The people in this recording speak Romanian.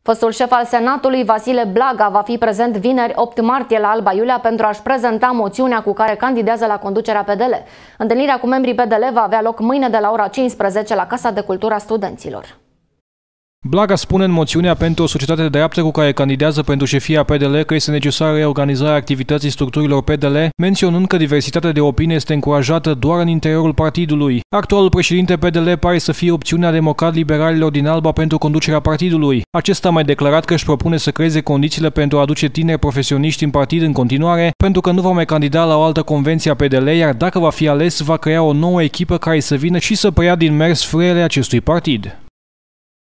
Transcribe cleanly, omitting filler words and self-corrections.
Fostul șef al Senatului, Vasile Blaga, va fi prezent vineri 8 martie la Alba Iulia pentru a-și prezenta moțiunea cu care candidează la conducerea PDL. Întâlnirea cu membrii PDL va avea loc mâine de la ora 15 la Casa de Cultură a Studenților. Blaga spune în moțiunea pentru o societate de dreaptă cu care candidează pentru șefia PDL că este necesară reorganizarea activității structurilor PDL, menționând că diversitatea de opinie este încurajată doar în interiorul partidului. Actualul președinte PDL pare să fie opțiunea democrat-liberalilor din Alba pentru conducerea partidului. Acesta a mai declarat că își propune să creeze condițiile pentru a aduce tineri profesioniști în partid în continuare, pentru că nu va mai candida la o altă convenție a PDL, iar dacă va fi ales, va crea o nouă echipă care să vină și să preia din mers frâiele acestui partid.